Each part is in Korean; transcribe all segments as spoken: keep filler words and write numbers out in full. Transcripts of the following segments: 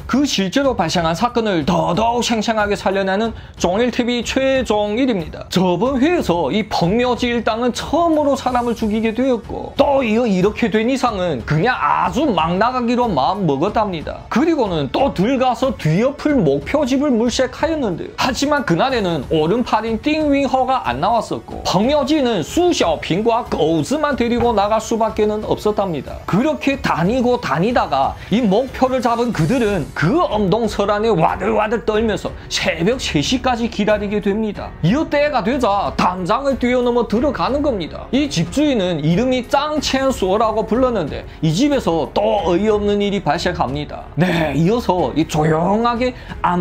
그 실제로 발생한 사건을 더더욱 생생하게 살려내는 종일티비 최종일입니다. 저번 회에서 이 펑묘지 일당은 처음으로 사람을 죽이게 되었고 또 이어 이렇게 된 이상은 그냥 아주 막 나가기로 마음 먹었답니다. 그리고는 또 들가서 뒤엎을 목표집을 물색하였는데요. 하지만 그날에는 오른팔인 띵윙허가 안 나왔었고 펑묘지는 수샤오핑과 거우즈만 데리고 나갈 수밖에는 없었답니다. 그렇게 다니고 다니다가 이 목표를 잡은 그들은 그 엄동설안에 와들와들 떨면서 새벽 세 시까지 기다리게 됩니다. 이어 때가 되자 담장을 뛰어넘어 들어가는 겁니다. 이 집주인은 이름이 짱첸소라고 불렀는데 이 집에서 또 어이없는 일이 발생합니다. 네, 이어서 이 조용하게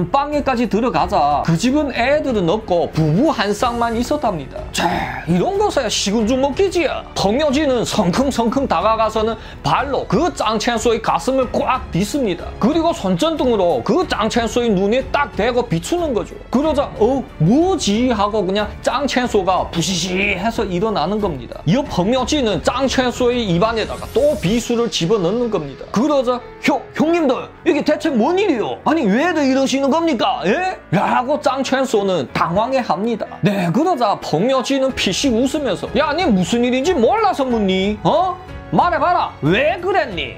안방에까지 들어가자 그 집은 애들은 없고 부부 한 쌍만 있었답니다. 자, 이런 것에 식은 죽 먹기지야. 펑묘지는 성큼성큼 다가가서는 발로 그 짱첸소의 가슴을 꽉 빗습니다. 그리고 손전등으로 그 짱첸소의 눈에 딱 대고 비추는 거죠. 그러자 어 뭐지 하고 그냥 짱첸소가 부시시해서 일어나는 겁니다. 이어 펑묘지는 짱첸소의 입안에다가 또 비수를 집어넣는 겁니다. 그러자 형, 형님들 이게 대체 뭔 일이요? 아니 왜들 이러시는 겁니까? 예? 라고 짱첸소는 당황해합니다. 네, 그러자 펑묘지는 피식 웃으면서 야, 니 무슨 일인지 몰라서 묻니? 어? 말해봐라. 왜 그랬니?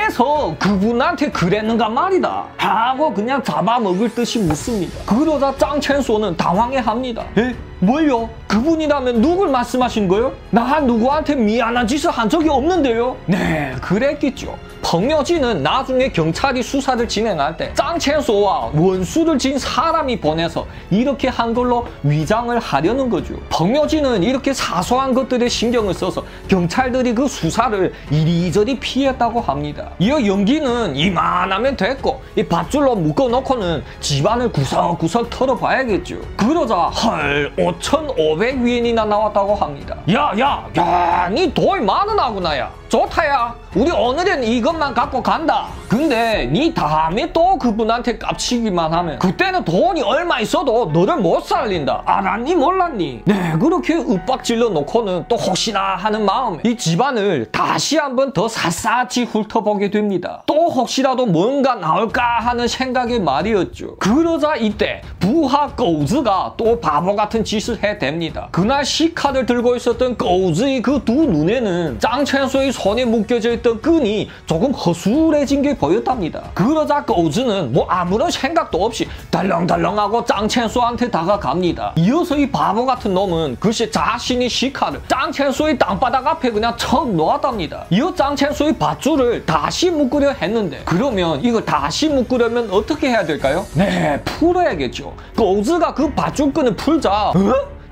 왜서 그분한테 그랬는가 말이다. 하고 그냥 잡아먹을 듯이 묻습니다. 그러자 짱첸소는 당황해합니다. 에? 뭘요? 그분이라면 누굴 말씀하신 거요? 나 누구한테 미안한 짓을 한 적이 없는데요? 네, 그랬겠죠. 펑묘지는 나중에 경찰이 수사를 진행할 때 짱첸소와 원수를 진 사람이 보내서 이렇게 한 걸로 위장을 하려는 거죠. 펑묘지는 이렇게 사소한 것들에 신경을 써서 경찰들이 그 수사를 이리저리 피했다고 합니다. 이어 연기는 이만하면 됐고 이 밧줄로 묶어놓고는 집안을 구석구석 털어봐야겠죠. 그러자 헐 오천오백 위엔이나 나왔다고 합니다. 야야 야, 니 돈이 많으나구나야. 좋다야. 우리 오늘은 이것만 갖고 간다. 근데 니 다음에 또 그분한테 깝치기만 하면 그때는 돈이 얼마 있어도 너를 못 살린다. 알았니 몰랐니? 네, 그렇게 윽박질러 놓고는 또 혹시나 하는 마음에 이 집안을 다시 한번 더 샅샅이 훑어보게 됩니다. 또 혹시라도 뭔가 나올까 하는 생각의 말이었죠. 그러자 이때 부하 거우즈가 또 바보 같은 짓을 해댑니다. 그날 시카를 들고 있었던 거우즈의 그 두 눈에는 짱첸소의 손에 묶여져 있던 끈이 조금 허술해진 게 보였답니다. 그러자 거우즈는 뭐 아무런 생각도 없이 덜렁덜렁하고 짱첸소한테 다가갑니다. 이어서 이 바보 같은 놈은 글쎄 자신이 시카를 짱첸소의 땅바닥 앞에 그냥 척 놓았답니다. 이어 짱첸소의 밧줄을 다시 묶으려 했는데 그러면 이걸 다시 묶으려면 어떻게 해야 될까요? 네, 풀어야겠죠. 거우즈가 그 밧줄끈을 풀자 어?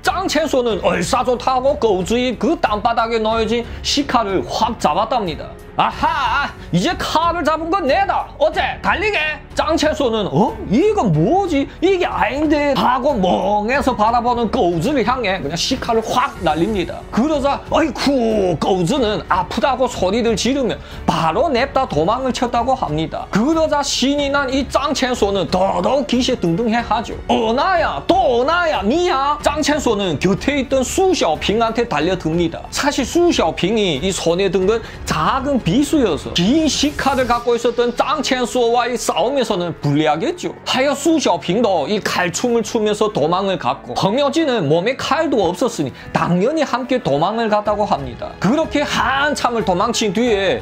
짱첸소는 얼싸좋다고 거우즈의 그 땅바닥에 놓여진 시카를 확 잡았답니다. 아하, 이제 칼을 잡은 건 내다. 어째 달리게? 짱첸소는 어? 이건 뭐지? 이게 아닌데 하고 멍해서 바라보는 거우즈를 향해 그냥 시카를 확 날립니다. 그러자 어이쿠 거우즈는 아프다고 소리를 지르며 바로 냅다 도망을 쳤다고 합니다. 그러자 신이 난 이 짱첸소는 더더욱 기세등등해하죠. 어나야 또 어나야 니야? 짱첸소는 곁에 있던 수샤오핑한테 달려듭니다. 사실 수샤오핑이 이 손에 든 건 작은 비수여서 긴 시카를 갖고 있었던 짱첸소와의 싸움에서는 불리하겠죠. 하여 수샤오핑도 이 칼춤을 추면서 도망을 갔고 펑묘지는 몸에 칼도 없었으니 당연히 함께 도망을 갔다고 합니다. 그렇게 한참을 도망친 뒤에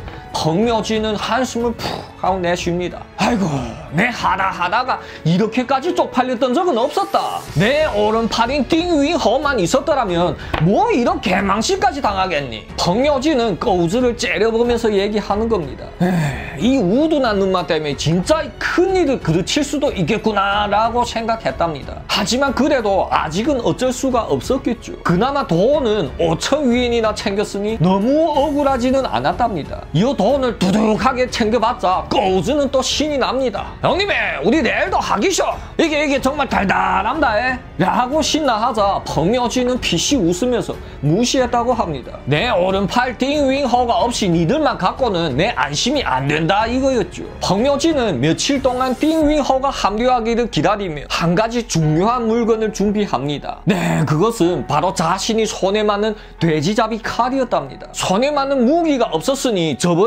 펑묘지는 한숨을 푹 하고 내쉽니다. 아이고, 내 하다 하다가 이렇게까지 쪽팔렸던 적은 없었다. 내 오른팔인 띵윙허만 있었더라면 뭐 이런 개망신까지 당하겠니? 펑묘지는 거우즈를 째려보면서 얘기하는 겁니다. 에이, 이 우둔한 눈만 때문에 진짜 큰일을 그르칠 수도 있겠구나 라고 생각했답니다. 하지만 그래도 아직은 어쩔 수가 없었겠죠. 그나마 돈은 오천 위엔이나 챙겼으니 너무 억울하지는 않았답니다. 이 돈을 두둑하게 챙겨봤자 거우즈는 또 신이 납니다. 형님이 우리 내일도 하기셔. 이게 이게 정말 달달합니다. 에? 라고 신나하자 펑묘지는 피식 웃으면서 무시했다고 합니다. 내 오른팔 띵윙허가 없이 니들만 갖고는 내 안심이 안 된다 이거였죠. 펑묘지는 며칠 동안 띵윙허가 합류하기를 기다리며 한 가지 중요한 물건을 준비합니다. 네, 그것은 바로 자신이 손에 맞는 돼지잡이 칼이었답니다. 손에 맞는 무기가 없었으니 저번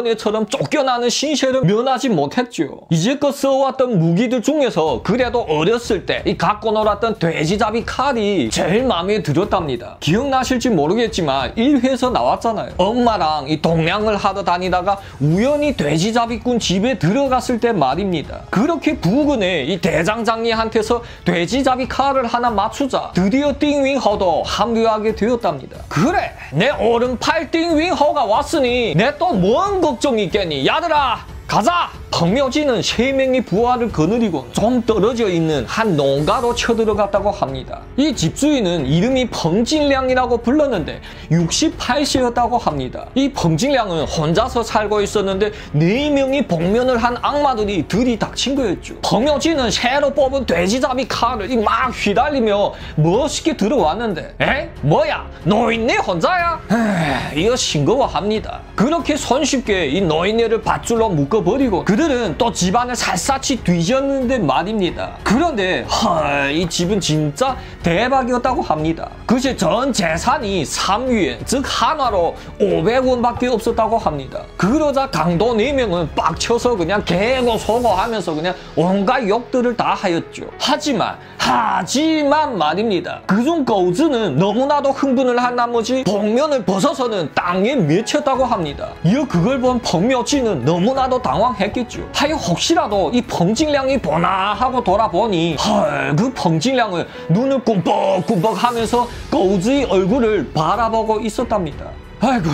전에처럼 쫓겨나는 신세를 면하지 못했죠. 이제껏 써왔던 무기들 중에서 그래도 어렸을 때 이 갖고 놀았던 돼지잡이 칼이 제일 마음에 들었답니다. 기억나실지 모르겠지만 일 회에서 나왔잖아요. 엄마랑 이 동냥을 하러 다니다가 우연히 돼지잡이꾼 집에 들어갔을 때 말입니다. 그렇게 부근에 이 대장장이한테서 돼지잡이 칼을 하나 맞추자 드디어 띵윙허도 합류하게 되었답니다. 그래, 내 오른팔 띵윙허가 왔으니 내 또 뭔 걱정이 있겠니? 야들아, 가자! 펑묘지는 세 명의 부하를 거느리고 좀 떨어져 있는 한 농가로 쳐들어갔다고 합니다. 이 집주인은 이름이 펑진량이라고 불렀는데 육십팔 세였다고 합니다. 이 펑진량은 혼자서 살고 있었는데 네 명이 복면을 한 악마들이 들이닥친 거였죠. 펑묘지는 새로 뽑은 돼지잡이 칼을 막 휘달리며 멋있게 들어왔는데 에? 뭐야? 노인네 혼자야? 에이, 이거 싱거워합니다. 그렇게 손쉽게 이 노인네를 밧줄로 묶어버리고 그들 들은 또 집안을 샅샅이 뒤졌는데 말입니다. 그런데 헐, 이 집은 진짜 대박이었다고 합니다. 그제 전 재산이 삼위엔, 즉 한화로 오백 원밖에 없었다고 합니다. 그러자 강도 네 명은 빡쳐서 그냥 개고 소고 하면서 그냥 온갖 욕들을 다 하였죠. 하지만 하지만 말입니다. 그중 거우즈는 너무나도 흥분을 한 나머지 복면을 벗어서는 땅에 맺혔다고 합니다. 이어 그걸 본 펑묘지는 너무나도 당황했겠죠. 하여 혹시라도 이 펑진량이 보나 하고 돌아보니 헐, 그 펑진량은 눈을 꿈뻑꿈뻑 하면서 거우즈의 얼굴을 바라보고 있었답니다. 아이고,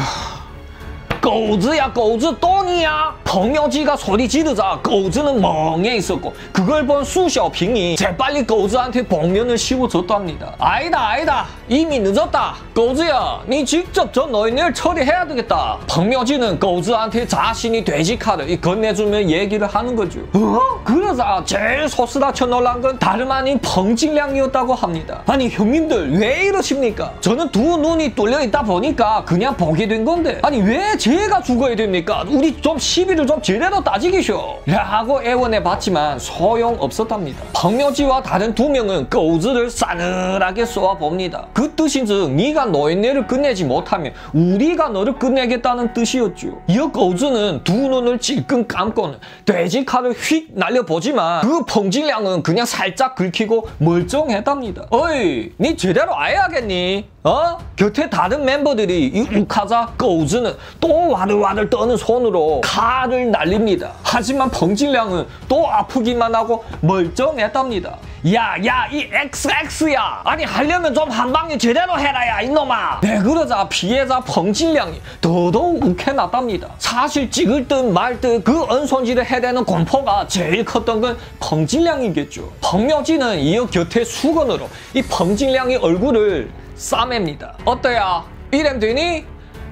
거우즈야 거우즈 똥이야? 펑묘지가 소리 지르자 거우즈는 멍해 있었고 그걸 본 수셔핑이 재빨리 거우즈한테 복면을 씌워줬답니다. 아니다 아니다, 이미 늦었다. 거우즈야, 니 직접 저 노인네를 처리해야 되겠다. 펑묘지는 거우즈한테 자신이 돼지칼을 건네주며 얘기를 하는 거죠. 어? 그러자 제일 소스라쳐 놀란 건 다름 아닌 펑진량이었다고 합니다. 아니 형님들 왜 이러십니까? 저는 두 눈이 뚫려 있다 보니까 그냥 보게 된 건데 아니 왜 제가 죽어야 됩니까? 우리 좀 시비를 좀 제대로 따지기쇼. 라고 애원해 봤지만 소용없었답니다. 펑묘지와 다른 두 명은 거우즈를 싸늘하게 쏘아봅니다. 그 뜻인즉 네가 노인네를 끝내지 못하면 우리가 너를 끝내겠다는 뜻이었죠. 이어 거우즈는 두 눈을 찔끔 감고는 돼지칼을 휙 날려보지만 그 펑진량은 그냥 살짝 긁히고 멀쩡했답니다. 어이, 니 제대로 아야겠니? 어? 곁에 다른 멤버들이 이 욱하자 거우즈는 또 와들와들 떠는 손으로 칼을 날립니다. 하지만 펑진량은 또 아프기만 하고 멀쩡했답니다. 야, 야, 이 엑스엑스야. 아니 하려면 좀 한 방에 제대로 해라, 야, 이놈아. 네, 그러자 피해자 펑진량이 더더욱 욱해났답니다. 사실 찍을 듯 말 듯 그 언손질을 해대는 공포가 제일 컸던 건 펑진량이겠죠. 펑묘지는 이어 곁에 수건으로 이 펑진량의 얼굴을 싸맵니다. 어때야? 이램 되니?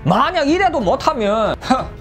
만약 이래도 못하면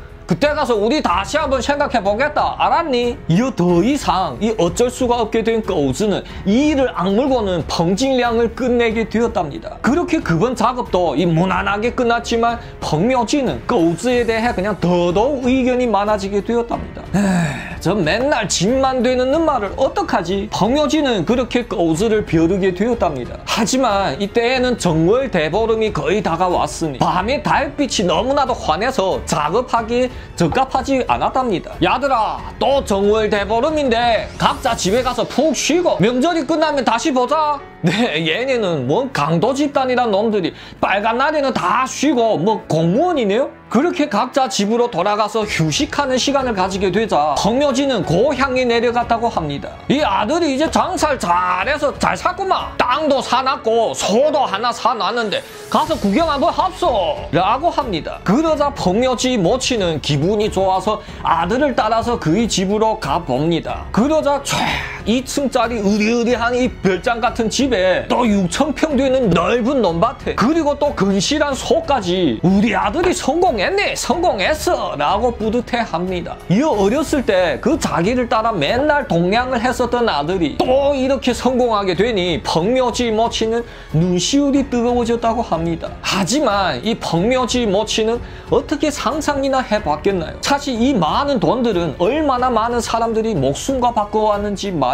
그때 가서 우리 다시 한번 생각해보겠다. 알았니? 이어 더 이상 이 어쩔 수가 없게 된 거우즈는 이 일을 악물고는 펑진량을 끝내게 되었답니다. 그렇게 그번 작업도 이 무난하게 끝났지만 펑묘지는 거우즈에 대해 그냥 더더욱 의견이 많아지게 되었답니다. 에이, 저 맨날 집만 되는 말을 어떡하지? 펑묘지는 그렇게 거우즈를 벼르게 되었답니다. 하지만 이때에는 정월 대보름이 거의 다가왔으니 밤에 달빛이 너무나도 환해서 작업하기에 적합하지 않았답니다. 야들아, 또 정월 대보름인데 각자 집에 가서 푹 쉬고 명절이 끝나면 다시 보자. 네, 얘네는 뭔 강도 집단이란 놈들이 빨간 날에는 다 쉬고 뭐 공무원이네요? 그렇게 각자 집으로 돌아가서 휴식하는 시간을 가지게 되자 펑묘지는 고향에 내려갔다고 합니다. 이 아들이 이제 장사를 잘해서 잘 샀구만. 땅도 사놨고 소도 하나 사놨는데 가서 구경 한번 합소 라고 합니다. 그러자 펑묘지 모치는 기분이 좋아서 아들을 따라서 그의 집으로 가봅니다. 그러자 촤 이 층짜리 으리으리한 이 별장 같은 집에 또 육천 평 되는 넓은 논밭에 그리고 또 근실한 소까지 우리 아들이 성공했네, 성공했어 라고 뿌듯해합니다. 이어 어렸을 때 그 자기를 따라 맨날 동냥을 했었던 아들이 또 이렇게 성공하게 되니 펑묘지 모치는 눈시울이 뜨거워졌다고 합니다. 하지만 이 펑묘지 모치는 어떻게 상상이나 해봤겠나요? 사실 이 많은 돈들은 얼마나 많은 사람들이 목숨과 바꿔왔는지 말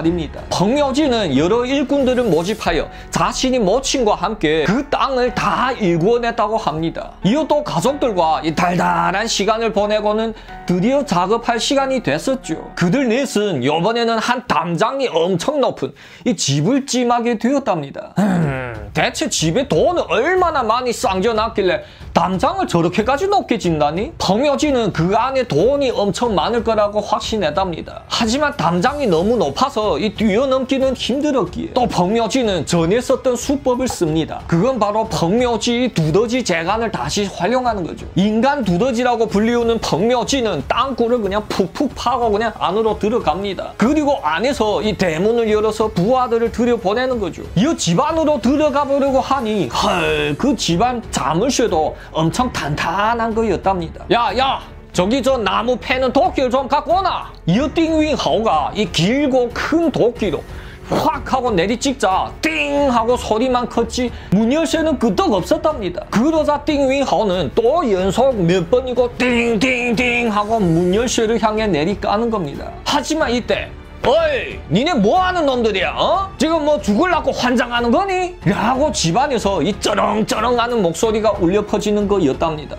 말입니다. 펑묘지는 여러 일꾼들을 모집하여 자신이 모친과 함께 그 땅을 다 일구어냈다고 합니다. 이어또 가족들과 이 달달한 시간을 보내고는 드디어 작업할 시간이 됐었죠. 그들 넷은 이번에는 한 담장이 엄청 높은 이 집을 찜하게 되었답니다. 음, 대체 집에 돈을 얼마나 많이 쌍져놨길래 담장을 저렇게까지 높게 짓다니? 펑묘지는 그 안에 돈이 엄청 많을 거라고 확신했답니다. 하지만 담장이 너무 높아서 이 뛰어넘기는 힘들었기에 또 펑묘지는 전에 썼던 수법을 씁니다. 그건 바로 펑묘지 두더지 재간을 다시 활용하는 거죠. 인간 두더지라고 불리우는 펑묘지는 땅굴을 그냥 푹푹 파고 그냥 안으로 들어갑니다. 그리고 안에서 이 대문을 열어서 부하들을 들여보내는 거죠. 이 집 안으로 들어가 보려고 하니 헐, 그 집안 자물쇠도 엄청 탄탄한 거였답니다. 야야! 저기 저 나무 패는 도끼를 좀 갖고 오나? 이 띵윙하오가 이 길고 큰 도끼로 확 하고 내리찍자 띵 하고 소리만 컸지 문 열쇠는 끄떡 없었답니다. 그러자 띵윙하오는 또 연속 몇 번이고 띵띵띵 하고 문 열쇠를 향해 내리까는 겁니다. 하지만 이때 어이, 니네 뭐하는 놈들이야? 어? 지금 뭐 죽을라고 환장하는 거니? 라고 집안에서 이 쩌렁쩌렁하는 목소리가 울려 퍼지는 거였답니다.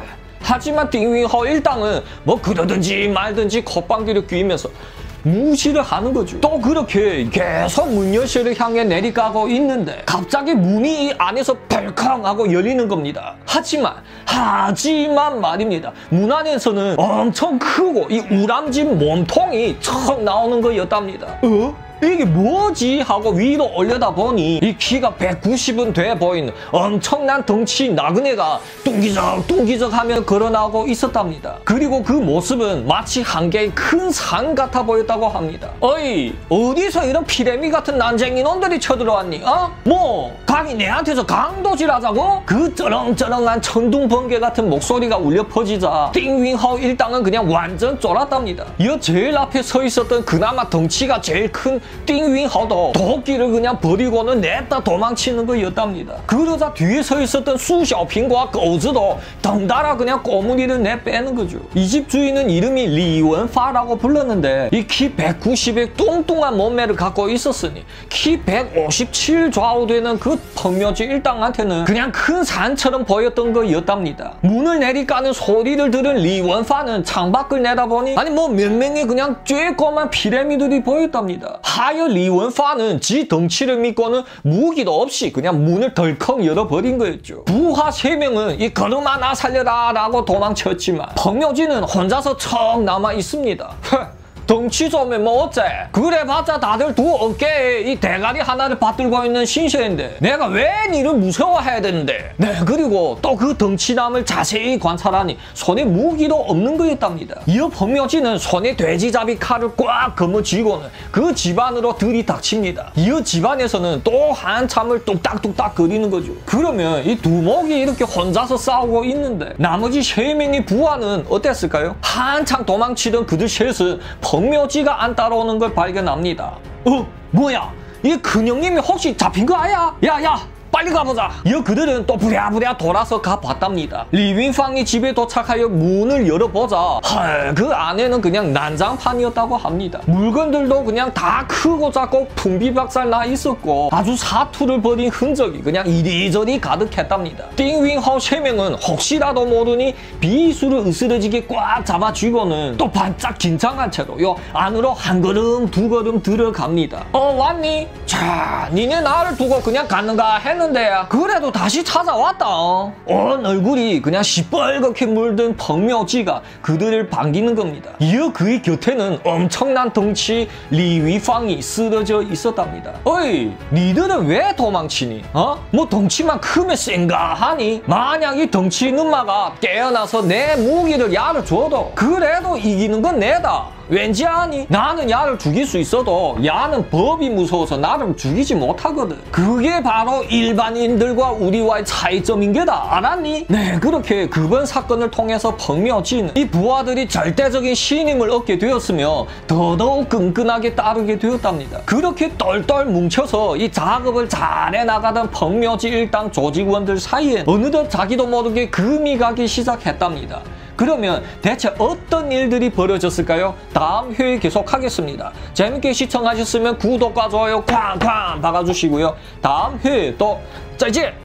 하지만 띵윙하오 일당은 뭐 그러든지 말든지 콧방귀를 뀌면서 무시를 하는 거죠. 또 그렇게 계속 문 열쇠를 향해 내리가고 있는데 갑자기 문이 이 안에서 덜컹 하고 열리는 겁니다. 하지만 하지만 말입니다. 문 안에서는 엄청 크고 이 우람진 몸통이 척 나오는 거였답니다. 어? 이게 뭐지? 하고 위로 올려다보니 이 키가 백구십은 돼 보이는 엄청난 덩치 나그네가 뚱기적 뚱기적 하며 걸어나오고 있었답니다. 그리고 그 모습은 마치 한 개의 큰 산 같아 보였다고 합니다. 어이, 어디서 이런 피레미 같은 난쟁이 놈들이 쳐들어왔니? 어? 뭐 감히 내한테서 강도질하자고? 그 쩌렁쩌렁한 천둥번개 같은 목소리가 울려 퍼지자 띵윙하오 일당은 그냥 완전 쫄았답니다. 이 제일 앞에 서 있었던 그나마 덩치가 제일 큰 띵윙하오도 도끼를 그냥 버리고는 냈다 도망치는 거였답니다. 그러자 뒤에 서 있었던 수샤오핑과 거즈도 덩달아 그냥 꼬무리를 내빼는 거죠. 이 집 주인은 이름이 리원파라고 불렀는데 이 키 백구십의 뚱뚱한 몸매를 갖고 있었으니 키 백오십칠 좌우되는 그 펑묘지 일당한테는 그냥 큰 산처럼 보였던 거였답니다. 문을 내리까는 소리를 들은 리원파는 창밖을 내다보니 아니 뭐 몇 명의 그냥 쬐꼬만 피레미들이 보였답니다. 하여 리원파는 지 덩치를 믿고는 무기도 없이 그냥 문을 덜컹 열어버린 거였죠. 부하 세 명은 이 걸음아 나 살려라 라고 도망쳤지만 펑묘지는 혼자서 척 남아 있습니다. 덩치 좋으면 뭐 어째? 그래봤자 다들 두 어깨에 이 대가리 하나를 받들고 있는 신세인데 내가 왜 니를 무서워해야 되는데? 네, 그리고 또 그 덩치남을 자세히 관찰하니 손에 무기도 없는 거였답니다. 이어 펑묘지는 손에 돼지잡이 칼을 꽉 거머쥐고는 그 집안으로 들이닥칩니다. 이어 집안에서는 또 한참을 뚝딱뚝딱 거리는 거죠. 그러면 이 두목이 이렇게 혼자서 싸우고 있는데 나머지 세 명의 부하는 어땠을까요? 한참 도망치던 그들 셋은 펑묘지가 안 따라오는 걸 발견합니다. 어? 뭐야? 이 큰형님이 혹시 잡힌 거 아야? 야야! 빨리 가보자. 이어 그들은 또 부랴부랴 돌아서 가봤답니다. 리윈팡이 집에 도착하여 문을 열어보자 헐, 그 안에는 그냥 난장판이었다고 합니다. 물건들도 그냥 다 크고 작고 풍비박살 나 있었고 아주 사투를 벌인 흔적이 그냥 이리저리 가득했답니다. 띵윙하오 세 명은 혹시라도 모르니 비수를 으스러지게 꽉 잡아쥐고는 또 반짝 긴장한 채로 요 안으로 한 걸음 두 걸음 들어갑니다. 어 왔니? 자 니네 나를 두고 그냥 갔는가 했는데 그래도 다시 찾아왔다. 온 얼굴이 그냥 시뻘겋게 물든 펑묘지가 그들을 반기는 겁니다. 이어 그의 곁에는 엄청난 덩치 리위팡이 쓰러져 있었답니다. 어이, 니들은 왜 도망치니? 어? 뭐 덩치만 크면 센가 하니? 만약 이 덩치 눈마가 깨어나서 내 무기를 야를 줘도 그래도 이기는 건 내다. 왠지 아니? 나는 야를 죽일 수 있어도 야는 법이 무서워서 나를 죽이지 못하거든. 그게 바로 일반인들과 우리와의 차이점인 게다. 알았니? 네, 그렇게 그번 사건을 통해서 펑묘지는 이 부하들이 절대적인 신임을 얻게 되었으며 더더욱 끈끈하게 따르게 되었답니다. 그렇게 똘똘 뭉쳐서 이 작업을 잘해 나가던 펑묘지 일당 조직원들 사이에 어느덧 자기도 모르게 금이 가기 시작했답니다. 그러면 대체 어떤 일들이 벌어졌을까요? 다음 회에 계속하겠습니다. 재밌게 시청하셨으면 구독과 좋아요 쾅쾅 박아주시고요. 다음 회에 또 짜이지!